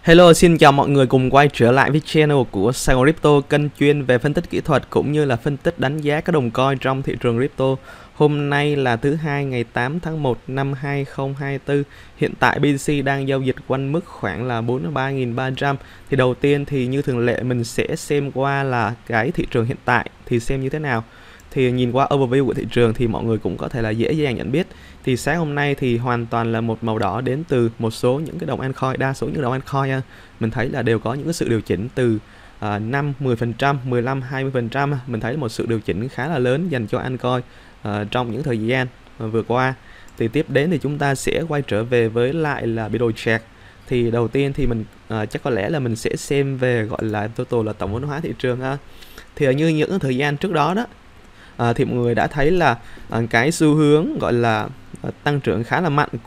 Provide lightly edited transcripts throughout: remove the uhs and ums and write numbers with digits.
Hello, xin chào mọi người cùng quay trở lại với channel của Sài Gòn Crypto, kênh chuyên về phân tích kỹ thuật cũng như là phân tích đánh giá các đồng coin trong thị trường crypto. Hôm nay là thứ hai ngày 8 tháng 1 năm 2024. Hiện tại BTC đang giao dịch quanh mức khoảng là 43.300. Thì đầu tiên thì như thường lệ mình sẽ xem qua là cái thị trường hiện tại thì xem như thế nào. Thì nhìn qua overview của thị trường thì mọi người cũng có thể là dễ dàng nhận biết. Thì sáng hôm nay thì hoàn toàn là một màu đỏ đến từ một số những cái đồng altcoin, đa số những đồng altcoin mình thấy là đều có những cái sự điều chỉnh từ 5, 10%, 15, 20%. Mình thấy một sự điều chỉnh khá là lớn dành cho altcoin trong những thời gian vừa qua. Thì tiếp đến thì chúng ta sẽ quay trở về với lại là biểu đồ chart. Thì đầu tiên thì mình chắc có lẽ là mình sẽ xem về gọi là total là tổng vốn hóa thị trường ha. Thì như những thời gian trước đó thì mọi người đã thấy là cái xu hướng gọi là tăng trưởng khá là mạnh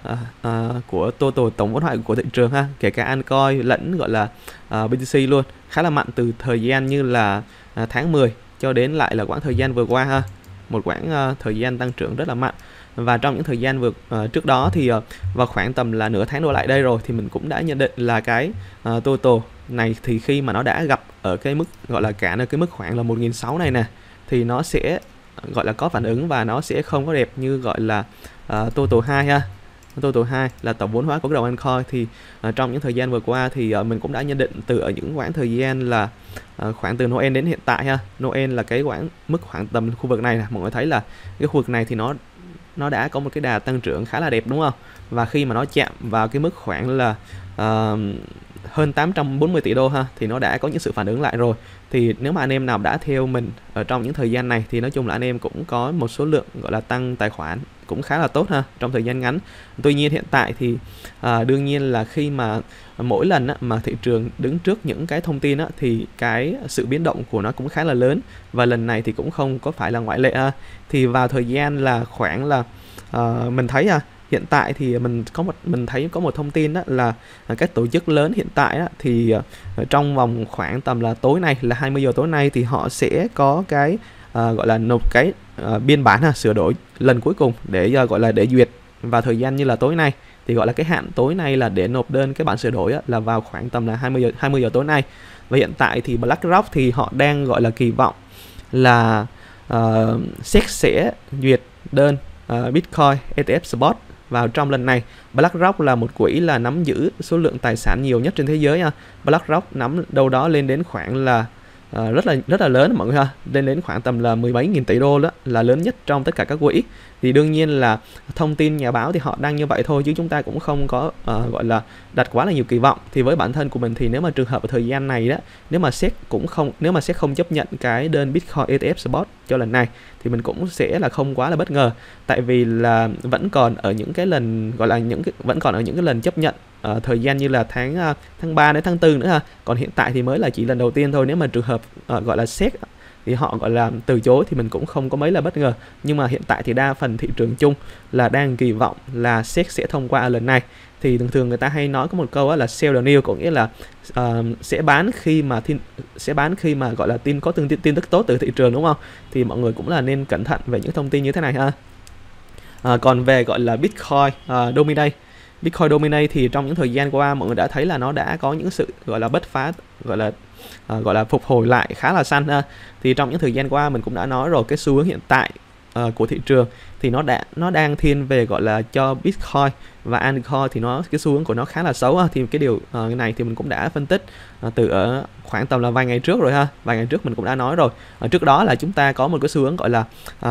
của total tổng vốn hóa của thị trường ha, kể cả altcoin lẫn gọi là BTC luôn, khá là mạnh từ thời gian như là tháng 10 cho đến lại là quãng thời gian vừa qua ha, một quãng thời gian tăng trưởng rất là mạnh. Và trong những thời gian trước đó thì vào khoảng tầm là nửa tháng đổ lại đây rồi thì mình cũng đã nhận định là cái total này thì khi mà nó đã gặp ở cái mức gọi là cản ở cái mức khoảng là 1.600 này nè thì nó sẽ gọi là có phản ứng và nó sẽ không có đẹp như gọi là total 2 ha. Total 2 là tổng vốn hóa của cái đồng altcoin thì trong những thời gian vừa qua thì mình cũng đã nhận định từ ở những quãng thời gian là khoảng từ Noel đến hiện tại ha. Noel là cái mức khoảng tầm khu vực này nè, mọi người thấy là cái khu vực này thì nó đã có một cái đà tăng trưởng khá là đẹp đúng không? Và khi mà nó chạm vào cái mức khoảng là hơn 840 tỷ đô ha thì nó đã có những sự phản ứng lại rồi. Thì nếu mà anh em nào đã theo mình ở trong những thời gian này thì nói chung là anh em cũng có một số lượng gọi là tăng tài khoản cũng khá là tốt ha trong thời gian ngắn. Tuy nhiên hiện tại thì đương nhiên là khi mà mỗi lần mà thị trường đứng trước những cái thông tin thì cái sự biến động của nó cũng khá là lớn, và lần này thì cũng không có phải là ngoại lệ ha. Thì vào thời gian là khoảng là mình thấy hiện tại thì mình thấy có một thông tin là các tổ chức lớn hiện tại thì trong vòng khoảng tầm là tối nay là 20 giờ tối nay thì họ sẽ có cái gọi là nộp cái biên bản sửa đổi lần cuối cùng để gọi là để duyệt vào thời gian như là tối nay. Thì gọi là cái hạn tối nay là để nộp đơn cái bản sửa đổi là vào khoảng tầm là 20 giờ tối nay. Và hiện tại thì BlackRock thì họ đang gọi là kỳ vọng là SEC sẽ duyệt đơn Bitcoin ETF Spot vào trong lần này. BlackRock là một quỹ là nắm giữ số lượng tài sản nhiều nhất trên thế giới ha. BlackRock nắm đâu đó lên đến khoảng là rất là lớn mọi người ha, lên đến khoảng tầm là 17.000 tỷ đô đó, là lớn nhất trong tất cả các quỹ. Thì đương nhiên là thông tin nhà báo thì họ đăng như vậy thôi chứ chúng ta cũng không có gọi là đặt quá là nhiều kỳ vọng. Thì với bản thân của mình thì nếu mà trường hợp ở thời gian này nếu mà SEC không chấp nhận cái đơn Bitcoin ETF Spot cho lần này thì mình cũng sẽ là không quá là bất ngờ, tại vì là vẫn còn ở những cái lần gọi là vẫn còn ở những cái lần chấp nhận thời gian như là tháng 3 đến tháng 4 nữa ha. Còn hiện tại thì mới là chỉ lần đầu tiên thôi. Nếu mà trường hợp gọi là SEC thì họ gọi là từ chối thì mình cũng không có mấy là bất ngờ. Nhưng mà hiện tại thì đa phần thị trường chung là đang kỳ vọng là SEC sẽ thông qua lần này. Thì thường thường người ta hay nói có một câu là sell the news, có nghĩa là sẽ bán khi mà gọi là tin tức tốt từ thị trường đúng không? Thì mọi người cũng là nên cẩn thận về những thông tin như thế này ha. Còn về gọi là Bitcoin Dominate thì trong những thời gian qua mọi người đã thấy là nó đã có những sự gọi là bứt phá, gọi là phục hồi lại khá là xanh ha. Thì trong những thời gian qua mình cũng đã nói rồi, cái xu hướng hiện tại của thị trường thì nó đang thiên về gọi là cho Bitcoin và altcoin thì cái xu hướng của nó khá là xấu ha. Thì cái điều này thì mình cũng đã phân tích từ ở khoảng tầm là vài ngày trước rồi ha. Vài ngày trước mình cũng đã nói rồi. Trước đó là chúng ta có một cái xu hướng gọi là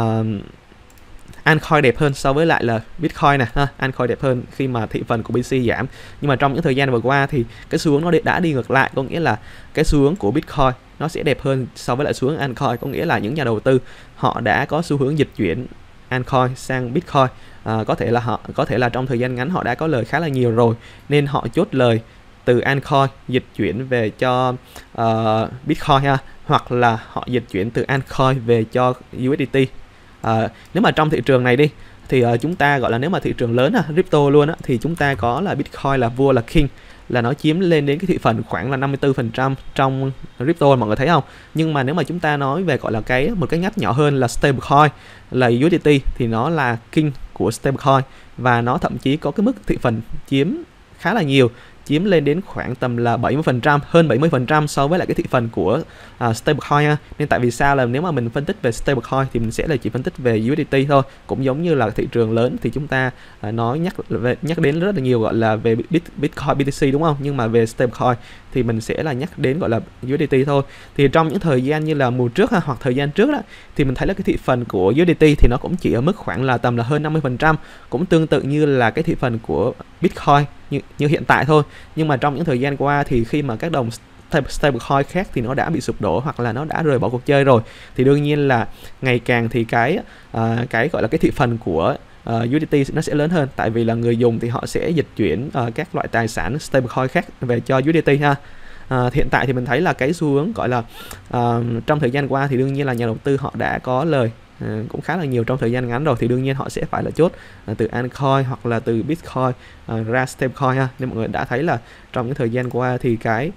altcoin đẹp hơn so với lại là Bitcoin nè ha. Altcoin đẹp hơn khi mà thị phần của BTC giảm. Nhưng mà trong những thời gian vừa qua thì cái xu hướng nó đã đi ngược lại, có nghĩa là cái xu hướng của Bitcoin nó sẽ đẹp hơn so với lại xu hướng altcoin, có nghĩa là những nhà đầu tư họ đã có xu hướng dịch chuyển altcoin sang Bitcoin. Có thể là trong thời gian ngắn họ đã có lời khá là nhiều rồi nên họ chốt lời từ altcoin dịch chuyển về cho Bitcoin ha, hoặc là họ dịch chuyển từ altcoin về cho USDT. Nếu mà trong thị trường này đi thì chúng ta gọi là nếu mà thị trường lớn crypto luôn thì chúng ta có là Bitcoin là vua là king, là nó chiếm lên đến cái thị phần khoảng là 54% trong crypto, mọi người thấy không? Nhưng mà nếu mà chúng ta nói về gọi là một cái ngách nhỏ hơn là stablecoin là USDT thì nó là king của stablecoin, và nó thậm chí có cái mức thị phần chiếm khá là nhiều, chiếm lên đến khoảng tầm là 70%, hơn 70% so với lại cái thị phần của stablecoin ha. Nên tại vì sao là nếu mà mình phân tích về stablecoin thì mình sẽ là chỉ phân tích về USDT thôi, cũng giống như là thị trường lớn thì chúng ta nói nhắc đến rất là nhiều gọi là về Bitcoin BTC đúng không, nhưng mà về stablecoin thì mình sẽ là nhắc đến gọi là USDT thôi. Thì trong những thời gian như là mùa trước ha, hoặc thời gian trước đó, thì mình thấy là cái thị phần của USDT thì nó cũng chỉ ở mức khoảng là tầm là hơn 50%, cũng tương tự như là cái thị phần của Bitcoin như hiện tại thôi. Nhưng mà trong những thời gian qua thì khi mà các đồng stablecoin khác thì nó đã bị sụp đổ hoặc là nó đã rời bỏ cuộc chơi rồi, thì đương nhiên là ngày càng thì cái gọi là cái thị phần của USDT nó sẽ lớn hơn, tại vì là người dùng thì họ sẽ dịch chuyển các loại tài sản stablecoin khác về cho USDT ha. Hiện tại thì mình thấy là cái xu hướng gọi là trong thời gian qua thì đương nhiên là nhà đầu tư họ đã có lời cũng khá là nhiều trong thời gian ngắn rồi, thì đương nhiên họ sẽ phải là chốt từ altcoin hoặc là từ Bitcoin ra stablecoin ha. Nên mọi người đã thấy là trong những thời gian qua thì cái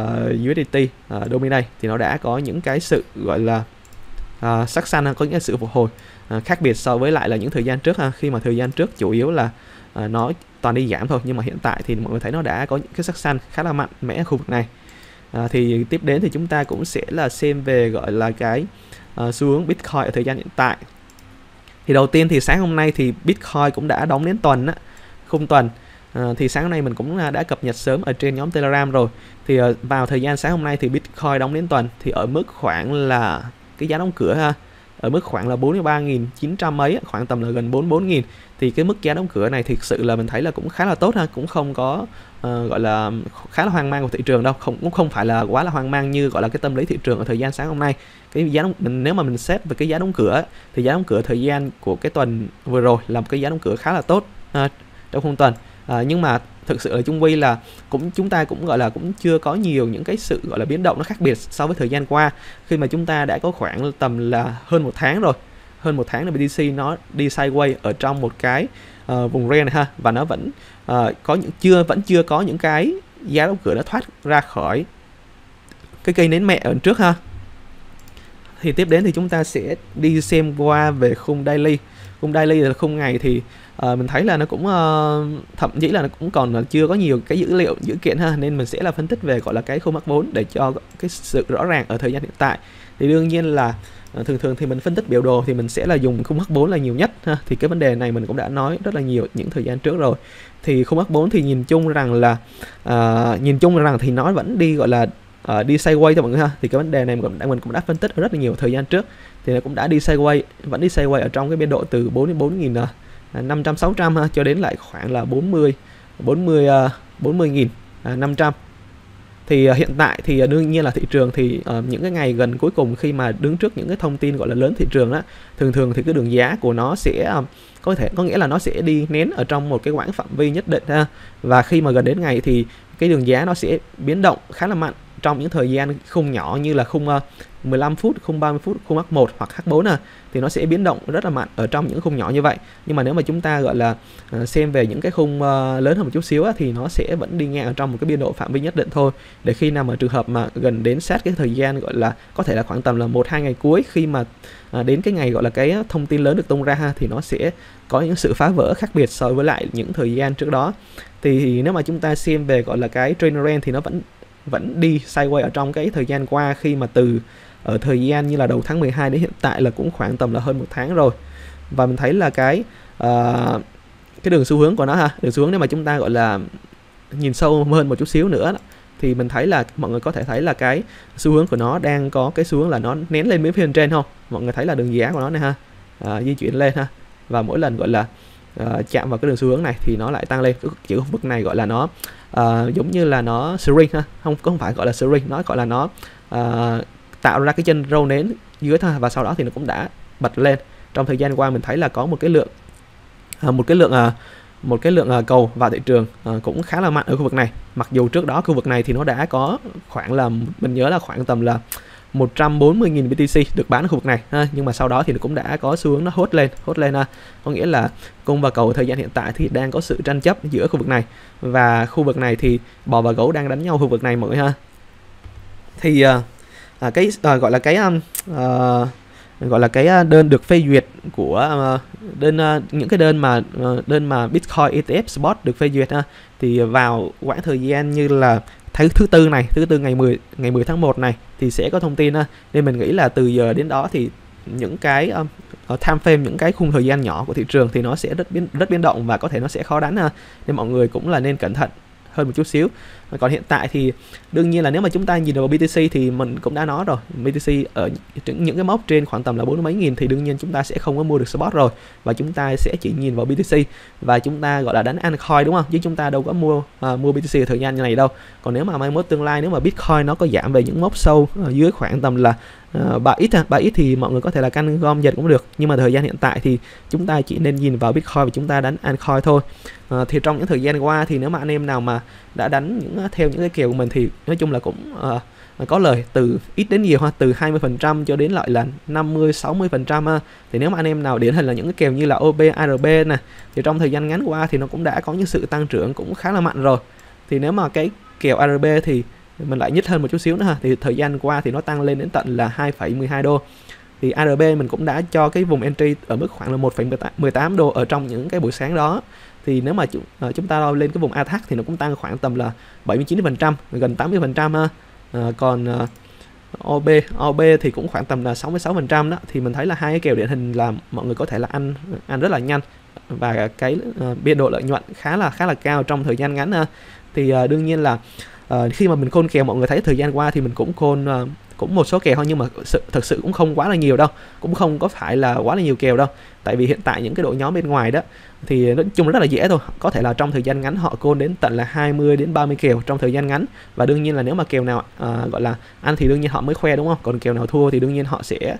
USDT dominate thì nó đã có những cái sự gọi là sắc xanh, có những cái sự phục hồi khác biệt so với lại là những thời gian trước ha, khi mà thời gian trước chủ yếu là nó toàn đi giảm thôi, nhưng mà hiện tại thì mọi người thấy nó đã có những cái sắc xanh khá là mạnh mẽ ở khu vực này. Thì tiếp đến thì chúng ta cũng sẽ là xem về gọi là cái xu hướng Bitcoin ở thời gian hiện tại. Thì đầu tiên thì sáng hôm nay thì Bitcoin cũng đã đóng đến tuần á, khung tuần. Thì sáng hôm nay mình cũng đã cập nhật sớm ở trên nhóm Telegram rồi. Thì vào thời gian sáng hôm nay thì Bitcoin đóng đến tuần thì ở mức khoảng là cái giá đóng cửa ha, ở mức khoảng là 43.900 mấy, khoảng tầm là gần 44.000. Thì cái mức giá đóng cửa này thực sự là mình thấy là cũng khá là tốt ha, cũng không có gọi là khá là hoang mang của thị trường đâu, cũng không phải là quá là hoang mang như gọi là cái tâm lý thị trường ở thời gian sáng hôm nay. Cái giá đóng, nếu mà mình xét về cái giá đóng cửa thì giá đóng cửa thời gian của cái tuần vừa rồi là một cái giá đóng cửa khá là tốt trong khung tuần. Nhưng mà thực sự là chung quy là chúng ta cũng gọi là cũng chưa có nhiều những cái sự gọi là biến động nó khác biệt so với thời gian qua, khi mà chúng ta đã có khoảng tầm là hơn một tháng rồi, hơn một tháng là BTC nó đi sideways ở trong một cái vùng range này ha, và nó vẫn vẫn chưa có những cái giá đóng cửa đã thoát ra khỏi cái cây nến mẹ ở trước ha. Thì tiếp đến thì chúng ta sẽ đi xem qua về khung daily. Khung daily là khung ngày thì mình thấy là nó cũng thậm chí là nó cũng còn chưa có nhiều cái dữ kiện ha, nên mình sẽ là phân tích về gọi là cái khung H4 để cho cái sự rõ ràng ở thời gian hiện tại. Thì đương nhiên là thường thì mình phân tích biểu đồ thì mình sẽ là dùng khung H4 là nhiều nhất ha. Thì cái vấn đề này mình cũng đã nói rất là nhiều những thời gian trước rồi. Thì khung H4 thì nhìn chung rằng thì nó vẫn đi gọi là đi sideways cho mọi người ha. Thì cái vấn đề này mình cũng đã phân tích ở rất là nhiều thời gian trước, thì nó cũng đã đi sideways, vẫn đi sideways ở trong cái biên độ từ 44.500-600 ha, cho đến lại khoảng là 40.500. Thì hiện tại thì đương nhiên là thị trường thì những cái ngày gần cuối cùng khi mà đứng trước những cái thông tin gọi là lớn thị trường đó, thường thì cái đường giá của nó sẽ có nghĩa là nó sẽ đi nén ở trong một cái quãng phạm vi nhất định ha. Và khi mà gần đến ngày thì cái đường giá nó sẽ biến động khá là mạnh trong những thời gian khung nhỏ như là khung 15 phút, khung 30 phút, khung H1 hoặc H4 thì nó sẽ biến động rất là mạnh ở trong những khung nhỏ như vậy. Nhưng mà nếu mà chúng ta gọi là xem về những cái khung lớn hơn một chút xíu thì nó sẽ vẫn đi ngang ở trong một cái biên độ phạm vi nhất định thôi, để khi nào mà trường hợp mà gần đến sát cái thời gian gọi là có thể là khoảng tầm là 1-2 ngày cuối, khi mà đến cái ngày gọi là cái thông tin lớn được tung ra ha, thì nó sẽ có những sự phá vỡ khác biệt so với lại những thời gian trước đó. Thì nếu mà chúng ta xem về gọi là cái trend thì nó vẫn đi sideways ở trong cái thời gian qua, khi mà từ ở thời gian như là đầu tháng 12 đến hiện tại là cũng khoảng tầm là hơn một tháng rồi. Và mình thấy là cái đường xu hướng của nó ha, đường xu hướng nếu mà chúng ta gọi là nhìn sâu hơn một chút xíu nữa thì mình thấy là mọi người có thể thấy là cái xu hướng của nó đang có cái xu hướng là nó nén lên mấy phiên trên không, mọi người thấy là đường giá của nó này ha, di chuyển lên ha, và mỗi lần gọi là chạm vào cái đường xu hướng này thì nó lại tăng lên. Chữ khu vực này gọi là nó giống như là nó shrink ha, không phải gọi là shrink, nó gọi là nó tạo ra cái chân râu nến dưới thôi, và sau đó thì nó cũng đã bật lên. Trong thời gian qua mình thấy là có một cái lượng cầu vào thị trường cũng khá là mạnh ở khu vực này, mặc dù trước đó khu vực này thì nó đã có khoảng là mình nhớ là khoảng tầm là 140.000 BTC được bán ở khu vực này ha, nhưng mà sau đó thì nó cũng đã có xu hướng nó hốt lên ha. Có nghĩa là cung và cầu thời gian hiện tại thì đang có sự tranh chấp giữa khu vực này, và khu vực này thì bò và gấu đang đánh nhau khu vực này mọi người ha. Thì gọi là gọi là cái đơn được phê duyệt của những cái đơn mà Bitcoin ETF Spot được phê duyệt ha, thì vào quãng thời gian như là thứ tư ngày 10 tháng 1 này thì sẽ có thông tin ha. Nên mình nghĩ là từ giờ đến đó thì những cái time frame, những cái khung thời gian nhỏ của thị trường thì nó sẽ rất biến động và có thể nó sẽ khó đánh ha. Nên mọi người cũng là nên cẩn thận hơn một chút xíu. Còn hiện tại thì đương nhiên là nếu mà chúng ta nhìn vào BTC thì mình cũng đã nói rồi, BTC ở những cái mốc trên khoảng tầm là 40 mấy nghìn thì đương nhiên chúng ta sẽ không có mua được spot rồi, và chúng ta sẽ chỉ nhìn vào BTC và chúng ta gọi là đánh altcoin, đúng không? Chứ chúng ta đâu có mua BTC ở thời gian như này đâu. Còn nếu mà mai mốt tương lai nếu mà Bitcoin nó có giảm về những mốc sâu dưới khoảng tầm là 3x thì mọi người có thể là canh gom dần cũng được, nhưng mà thời gian hiện tại thì chúng ta chỉ nên nhìn vào Bitcoin và chúng ta đánh altcoin thôi. Thì trong những thời gian qua thì nếu mà anh em nào mà đã đánh theo những cái kèo của mình thì nói chung là cũng có lời từ ít đến nhiều ha, từ 20% cho đến lại là 50-60% ha. Thì nếu mà anh em nào điển hình là những cái kèo như là OB, ARB nè, thì trong thời gian ngắn qua thì nó cũng đã có những sự tăng trưởng cũng khá là mạnh rồi. Thì nếu mà cái kèo ARB thì mình lại nhích hơn một chút xíu nữa ha, thì thời gian qua thì nó tăng lên đến tận là 2,12 đô. Thì ARB mình cũng đã cho cái vùng entry ở mức khoảng là 1,18 đô ở trong những cái buổi sáng đó. Thì nếu mà chúng ta lên cái vùng attack thì nó cũng tăng khoảng tầm là 79%, gần 80% ha. Còn OB thì cũng khoảng tầm là 66% đó. Thì mình thấy là hai cái kèo điển hình là mọi người có thể là ăn rất là nhanh và cái biên độ lợi nhuận khá là cao trong thời gian ngắn ha. Thì đương nhiên là khi mà mình côn kèo, mọi người thấy thời gian qua thì mình cũng côn cũng một số kèo thôi, nhưng mà thực sự cũng không quá là nhiều đâu, cũng không có phải là quá là nhiều kèo đâu. Tại vì hiện tại những cái đội nhóm bên ngoài đó thì nói chung rất là dễ thôi, có thể là trong thời gian ngắn họ côn đến tận là 20 đến 30 kèo trong thời gian ngắn. Và đương nhiên là nếu mà kèo nào gọi là ăn thì đương nhiên họ mới khoe, đúng không? Còn kèo nào thua thì đương nhiên họ sẽ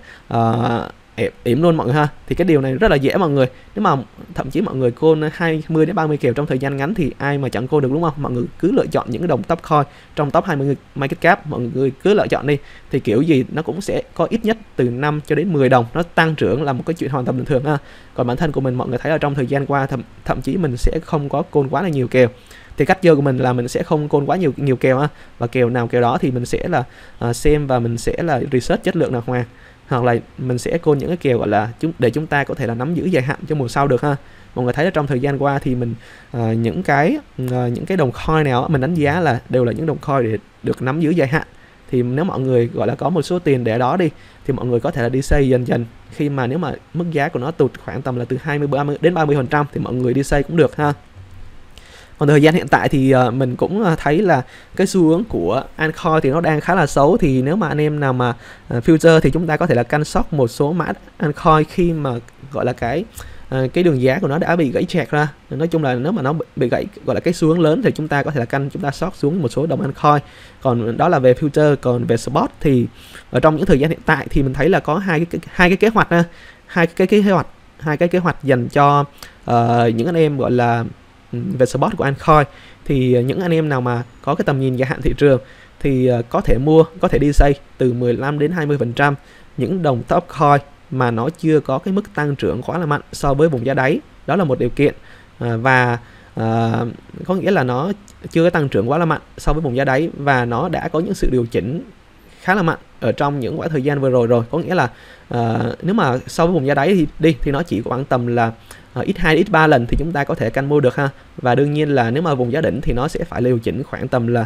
ỉm luôn mọi người ha. Thì cái điều này rất là dễ mọi người. Nếu mà thậm chí mọi người côn 20 đến 30 kèo trong thời gian ngắn thì ai mà chẳng côn được, đúng không? Mọi người cứ lựa chọn những cái đồng top coin trong top 20 market cap, mọi người cứ lựa chọn đi, thì kiểu gì nó cũng sẽ có ít nhất từ 5 cho đến 10 đồng nó tăng trưởng, là một cái chuyện hoàn toàn bình thường ha. Còn bản thân của mình, mọi người thấy là trong thời gian qua thậm chí mình sẽ không có côn quá là nhiều kèo. Thì cách chơi của mình là mình sẽ không côn quá nhiều kèo ha, và kèo nào kèo đó thì mình sẽ là xem và mình sẽ là research chất lượng đàng hoàng, hoặc là mình sẽ côn những cái kèo gọi là để chúng ta có thể là nắm giữ dài hạn cho mùa sau được ha. Mọi người thấy là trong thời gian qua thì mình những cái đồng coin nào mình đánh giá là đều là những đồng coin để được nắm giữ dài hạn. Thì nếu mọi người gọi là có một số tiền để đó đi thì mọi người có thể là đi xây dần, khi mà nếu mà mức giá của nó tụt khoảng tầm là từ 20 đến 30% thì mọi người đi xây cũng được ha. Còn thời gian hiện tại thì mình cũng thấy là cái xu hướng của altcoin thì nó đang khá là xấu. Thì nếu mà anh em nào mà future thì chúng ta có thể là căn short một số mã altcoin khi mà gọi là cái đường giá của nó đã bị gãy chẹt ra. Nói chung là nếu mà nó bị gãy gọi là cái xu hướng lớn thì chúng ta có thể là chúng ta short xuống một số đồng altcoin. Còn đó là về future. Còn về spot thì ở trong những thời gian hiện tại thì mình thấy là có hai cái kế hoạch ha, hai cái kế hoạch dành cho những anh em gọi là về spot của altcoin. Thì những anh em nào mà có cái tầm nhìn dài hạn thị trường thì có thể có thể đi xây từ 15 đến 20% những đồng top coin mà nó chưa có cái mức tăng trưởng quá là mạnh so với vùng giá đáy. Đó là một điều kiện, và có nghĩa là nó chưa có tăng trưởng quá là mạnh so với vùng giá đáy, và nó đã có những sự điều chỉnh khá là mạnh ở trong những quãng thời gian vừa rồi. Có nghĩa là nếu mà so với vùng giá đáy thì nó chỉ khoảng tầm là x2 x3 lần thì chúng ta có thể canh mua được ha. Và đương nhiên là nếu mà vùng giá đỉnh thì nó sẽ phải điều chỉnh khoảng tầm là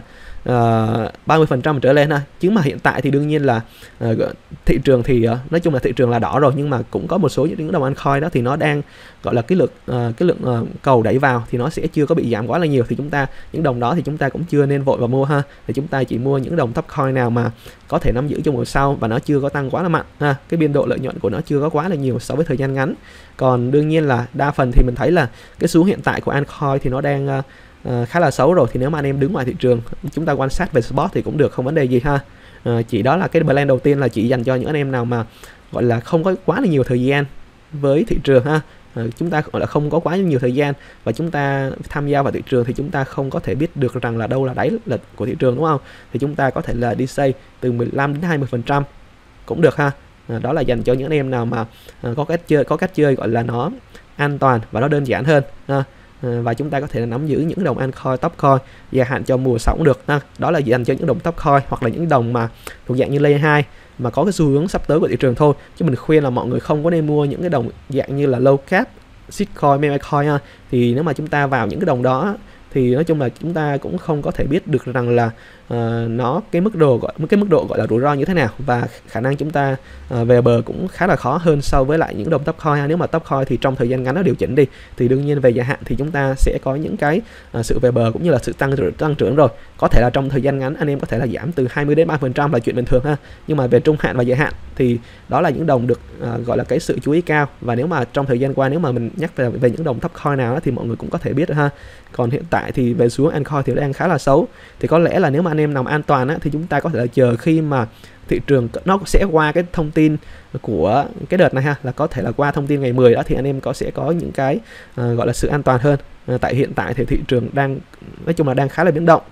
30% trở lên ha. Chứ mà hiện tại thì đương nhiên là thị trường thì nói chung là thị trường là đỏ rồi, nhưng mà cũng có một số những đồng altcoin đó thì nó đang gọi là cái lượng cầu đẩy vào thì nó sẽ chưa có bị giảm quá là nhiều. Thì những đồng đó thì chúng ta cũng chưa nên vội vào mua ha. Thì chúng ta chỉ mua những đồng top coin nào mà có thể nắm giữ trong mùa sau và nó chưa có tăng quá là mạnh ha. Cái biên độ lợi nhuận của nó chưa có quá là nhiều so với thời gian ngắn. Còn đương nhiên là đa phần thì mình thấy là cái xu hướng hiện tại của altcoin thì nó đang khá là xấu rồi. Thì nếu mà anh em đứng ngoài thị trường, chúng ta quan sát về spot thì cũng được, không vấn đề gì ha. Chỉ đó là cái plan đầu tiên là chỉ dành cho những anh em nào mà gọi là không có quá là nhiều thời gian với thị trường ha. Chúng ta gọi là không có quá nhiều thời gian và chúng ta tham gia vào thị trường thì chúng ta không có thể biết được rằng là đâu là đáy của thị trường, đúng không? Thì chúng ta có thể là đi xây từ 15 đến 20% cũng được ha. Đó là dành cho những anh em nào mà có cách chơi gọi là nó an toàn và nó đơn giản hơn ha. và chúng ta có thể là nắm giữ những đồng altcoin, top coin dài hạn cho mùa 6 cũng được ha. Đó là dành cho những đồng top coin hoặc là những đồng mà thuộc dạng như layer 2 mà có cái xu hướng sắp tới của thị trường thôi, chứ mình khuyên là mọi người không có nên mua những cái đồng dạng như là low cap, shitcoin, meme coin ha. Thì nếu mà chúng ta vào những cái đồng đó thì nói chung là chúng ta cũng không có thể biết được rằng là nó cái mức độ gọi là rủi ro như thế nào, và khả năng chúng ta về bờ cũng khá là khó hơn so với lại những đồng top coin. Nếu mà top coin thì trong thời gian ngắn nó điều chỉnh đi thì đương nhiên về dài hạn thì chúng ta sẽ có những cái sự về bờ cũng như là sự tăng trưởng rồi. Có thể là trong thời gian ngắn anh em có thể là giảm từ 20 đến 30% là chuyện bình thường ha, nhưng mà về trung hạn và dài hạn thì đó là những đồng được gọi là cái sự chú ý cao. Và nếu mà trong thời gian qua nếu mà mình nhắc về những đồng top coin nào đó thì mọi người cũng có thể biết ha. Còn hiện tại thì về xuống altcoin thì đang khá là xấu, thì có lẽ là nếu mà anh em nằm an toàn á, thì chúng ta có thể là chờ khi mà thị trường nó sẽ qua cái thông tin của cái đợt này ha, là có thể là qua thông tin ngày 10 đó thì anh em sẽ có những cái gọi là sự an toàn hơn. Tại hiện tại thì thị trường đang nói chung là đang khá là biến động.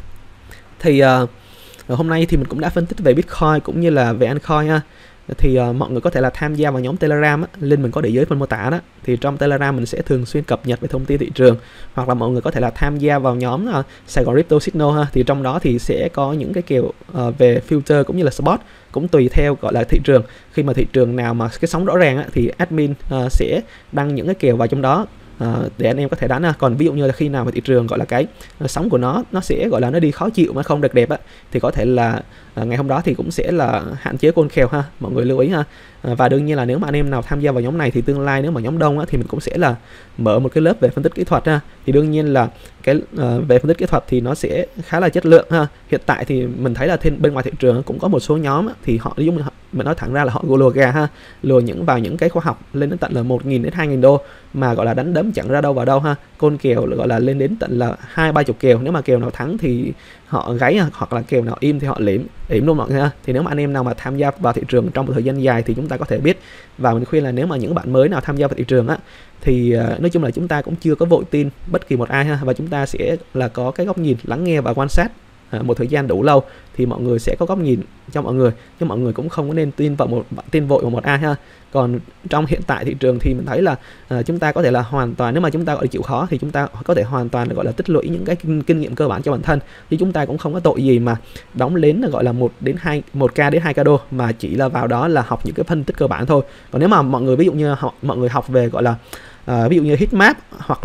Thì hôm nay thì mình cũng đã phân tích về Bitcoin cũng như là về altcoin ha. Thì mọi người có thể là tham gia vào nhóm Telegram á, link mình có để dưới phần mô tả đó. Thì trong Telegram mình sẽ thường xuyên cập nhật về thông tin thị trường, hoặc là mọi người có thể là tham gia vào nhóm Saigon Crypto Signal ha. Thì trong đó thì sẽ có những cái kiểu về filter cũng như là spot, cũng tùy theo gọi là thị trường. Khi mà thị trường nào mà cái sóng rõ ràng á, thì admin sẽ đăng những cái kèo vào trong đó để anh em có thể đánh. Còn ví dụ như là khi nào mà thị trường gọi là cái sóng của nó sẽ gọi là nó đi khó chịu mà không được đẹp á, thì có thể là ngày hôm đó thì cũng sẽ là hạn chế côn kèo ha, mọi người lưu ý ha. Và đương nhiên là nếu mà anh em nào tham gia vào nhóm này thì tương lai nếu mà nhóm đông á, thì mình cũng sẽ là mở một cái lớp về phân tích kỹ thuật ha. Thì đương nhiên là cái về phân tích kỹ thuật thì nó sẽ khá là chất lượng ha. Hiện tại thì mình thấy là bên ngoài thị trường cũng có một số nhóm á, thì họ giống mình nói thẳng ra là họ lùa gà ha, lùa vào những cái khoa học lên đến tận là 1.000 đến 2.000 đô mà gọi là đánh đấm chẳng ra đâu vào đâu ha. Côn kèo gọi là lên đến tận là 20-30 kèo, nếu mà kèo nào thắng thì họ gáy hoặc là kèo nào im thì họ ỉm luôn mọi người ha. Thì nếu mà anh em nào mà tham gia vào thị trường trong một thời gian dài thì chúng ta có thể biết. Và mình khuyên là nếu mà những bạn mới nào tham gia vào thị trường á, thì nói chung là chúng ta cũng chưa có vội tin bất kỳ một ai ha, và chúng ta sẽ là có cái góc nhìn lắng nghe và quan sát một thời gian đủ lâu thì mọi người sẽ có góc nhìn cho mọi người, chứ mọi người cũng không có nên tin vội vào một ai ha. Còn trong hiện tại thị trường thì mình thấy là chúng ta có thể là hoàn toàn, nếu mà chúng ta gọi là chịu khó thì chúng ta có thể hoàn toàn gọi là tích lũy những cái kinh nghiệm cơ bản cho bản thân, chứ chúng ta cũng không có tội gì mà đóng đến là gọi là 1k đến 2k đô mà chỉ là vào đó là học những cái phân tích cơ bản thôi. Còn nếu mà mọi người ví dụ như mọi người học về gọi là ví dụ như heatmap hoặc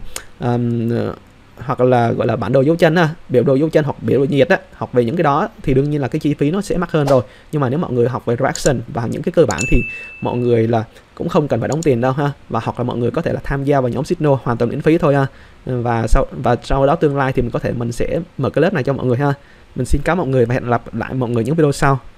là gọi là bản đồ dấu chân biểu đồ dấu chân hoặc biểu đồ nhiệt học về những cái đó thì đương nhiên là cái chi phí nó sẽ mắc hơn rồi. Nhưng mà nếu mọi người học về reaction và những cái cơ bản thì mọi người là cũng không cần phải đóng tiền đâu ha, và hoặc là mọi người có thể là tham gia vào nhóm Signal hoàn toàn miễn phí thôi ha. Và sau đó tương lai thì mình sẽ mở cái lớp này cho mọi người ha. Mình xin cảm ơn mọi người và hẹn gặp lại mọi người những video sau.